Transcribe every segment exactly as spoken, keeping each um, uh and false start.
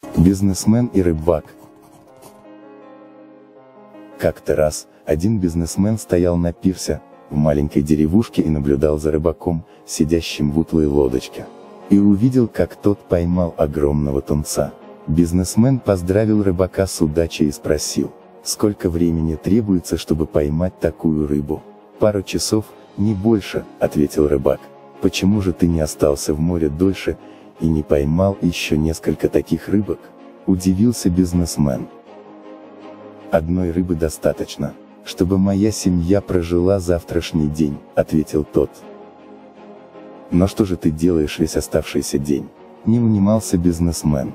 Бизнесмен и рыбак. Как-то раз, один бизнесмен стоял на пирсе, в маленькой деревушке, и наблюдал за рыбаком, сидящим в утлой лодочке. И увидел, как тот поймал огромного тунца. Бизнесмен поздравил рыбака с удачей и спросил: «Сколько времени требуется, чтобы поймать такую рыбу?» «Пару часов, не больше», — ответил рыбак. «Почему же ты не остался в море дольше и не поймал еще несколько таких рыбок?» — удивился бизнесмен. «Одной рыбы достаточно, чтобы моя семья прожила завтрашний день», — ответил тот. «Но что же ты делаешь весь оставшийся день?» — не унимался бизнесмен.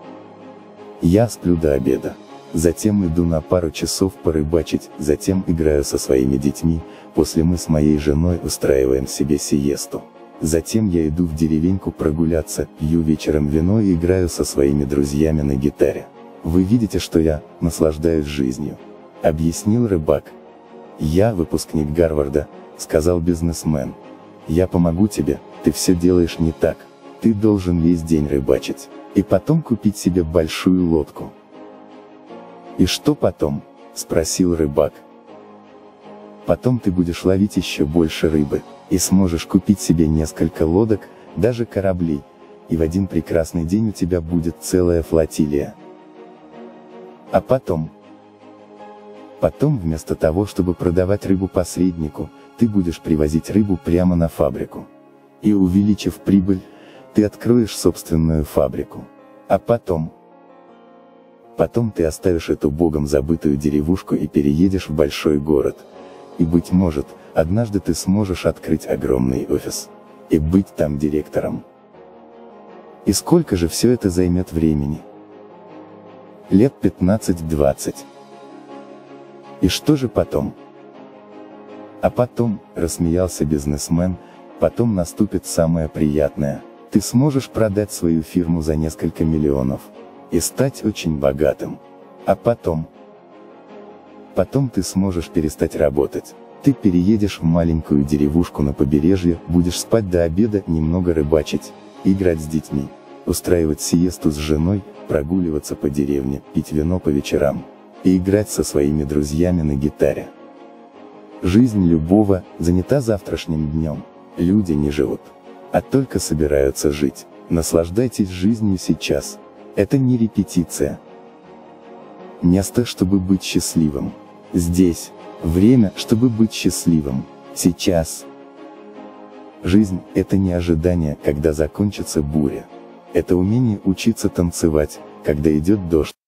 «Я сплю до обеда. Затем иду на пару часов порыбачить, затем играю со своими детьми, после мы с моей женой устраиваем себе сиесту. Затем я иду в деревеньку прогуляться, пью вечером вино и играю со своими друзьями на гитаре. Вы видите, что я наслаждаюсь жизнью», — объяснил рыбак. «Я выпускник Гарварда», — сказал бизнесмен. «Я помогу тебе, ты все делаешь не так. Ты должен весь день рыбачить, и потом купить себе большую лодку». «И что потом?» — спросил рыбак. «Потом ты будешь ловить еще больше рыбы, и сможешь купить себе несколько лодок, даже кораблей, и в один прекрасный день у тебя будет целая флотилия. А потом? Потом, вместо того, чтобы продавать рыбу посреднику, ты будешь привозить рыбу прямо на фабрику. И, увеличив прибыль, ты откроешь собственную фабрику. А потом? Потом ты оставишь эту богом забытую деревушку и переедешь в большой город. И, быть может, однажды ты сможешь открыть огромный офис. И быть там директором. И сколько же все это займет времени? Лет пятнадцать-двадцать. И что же потом?» «А потом», — рассмеялся бизнесмен, — «потом наступит самое приятное. Ты сможешь продать свою фирму за несколько миллионов. И стать очень богатым. А потом? Потом ты сможешь перестать работать. Ты переедешь в маленькую деревушку на побережье, будешь спать до обеда, немного рыбачить, играть с детьми, устраивать сиесту с женой, прогуливаться по деревне, пить вино по вечерам и играть со своими друзьями на гитаре. Жизнь любого занята завтрашним днем. Люди не живут, а только собираются жить. Наслаждайтесь жизнью сейчас. Это не репетиция. Место, чтобы быть счастливым. Здесь. Время, чтобы быть счастливым. Сейчас. Жизнь – это не ожидание, когда закончится буря. Это умение учиться танцевать, когда идет дождь.